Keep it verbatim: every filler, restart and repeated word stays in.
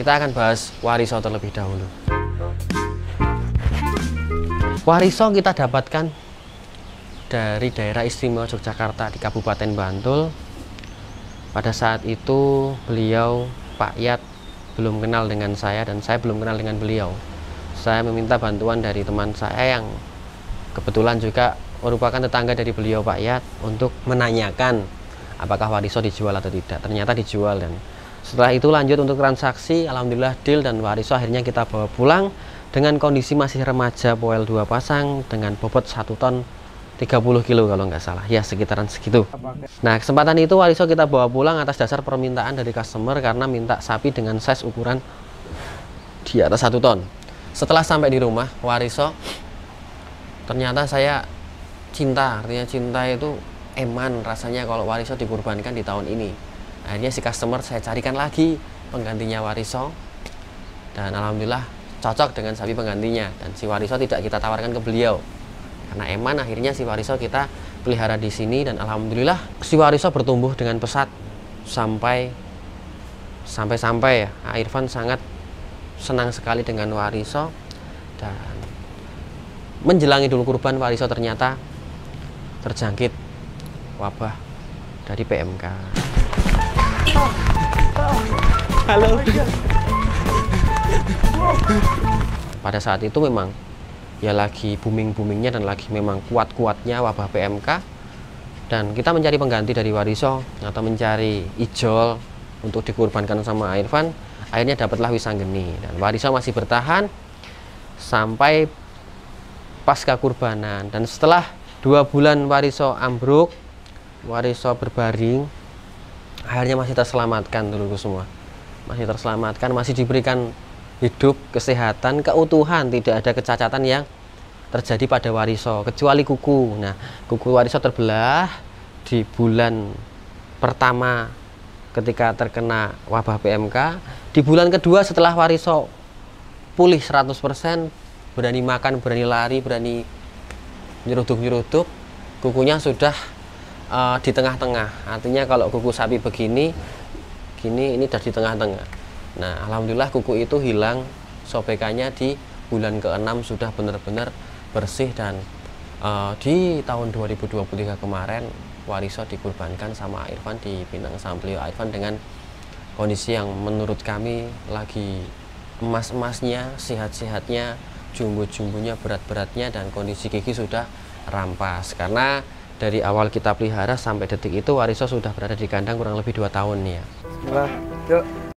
kita akan bahas Wariso terlebih dahulu. Wariso kita dapatkan dari daerah istimewa Yogyakarta di Kabupaten Bantul. Pada saat itu beliau, Pak Yat, belum kenal dengan saya dan saya belum kenal dengan beliau. Saya meminta bantuan dari teman saya yang kebetulan juga merupakan tetangga dari beliau, Pak Yat, untuk menanyakan apakah Wariso dijual atau tidak. Ternyata dijual, dan setelah itu lanjut untuk transaksi. Alhamdulillah deal, dan Wariso akhirnya kita bawa pulang dengan kondisi masih remaja, poel dua pasang dengan bobot satu ton tiga puluh kilo kalau nggak salah, ya sekitaran segitu. Nah, kesempatan itu Wariso kita bawa pulang atas dasar permintaan dari customer karena minta sapi dengan size ukuran di atas satu ton. Setelah sampai di rumah Wariso, ternyata saya cinta, artinya cinta itu eman rasanya kalau Wariso dikurbankan di tahun ini. Akhirnya si customer saya carikan lagi penggantinya Wariso, dan alhamdulillah cocok dengan sapi penggantinya, dan si Wariso tidak kita tawarkan ke beliau karena eman. Akhirnya si Wariso kita pelihara di sini, dan alhamdulillah si Wariso bertumbuh dengan pesat sampai sampai sampai ya Irfan sangat senang sekali dengan Wariso. Dan menjelang Idul Kurban, Wariso ternyata terjangkit wabah dari P M K. Halo. Pada saat itu memang ya lagi booming-boomingnya dan lagi memang kuat-kuatnya wabah P M K, dan kita mencari pengganti dari Wariso atau mencari ijol untuk dikurbankan sama Irfan. Akhirnya dapatlah Wisanggeni, dan Wariso masih bertahan sampai pasca kurbanan. Dan setelah dua bulan Wariso ambruk, Wariso berbaring, akhirnya masih terselamatkan dulu semua, masih terselamatkan, masih diberikan hidup, kesehatan, keutuhan, tidak ada kecacatan yang terjadi pada Wariso kecuali kuku. Nah, kuku Wariso terbelah di bulan pertama ketika terkena wabah P M K. Di bulan kedua setelah Wariso pulih seratus persen, berani makan, berani lari, berani nyeruduk-nyeruduk, kukunya sudah uh, di tengah-tengah. Artinya kalau kuku sapi begini, gini, ini sudah di tengah-tengah. Nah, alhamdulillah kuku itu hilang, sobekannya di bulan keenam sudah benar-benar bersih, dan uh, di tahun dua ribu dua puluh tiga kemarin Wariso dikurbankan sama Irfan di Pinang sama beliau Irfan dengan kondisi yang menurut kami lagi emas-emasnya, sehat-sehatnya, jumbo-jumbonya, berat-beratnya, dan kondisi gigi sudah rampas. Karena dari awal kita pelihara sampai detik itu Wariso sudah berada di kandang kurang lebih dua tahun ya. Nah, yuk.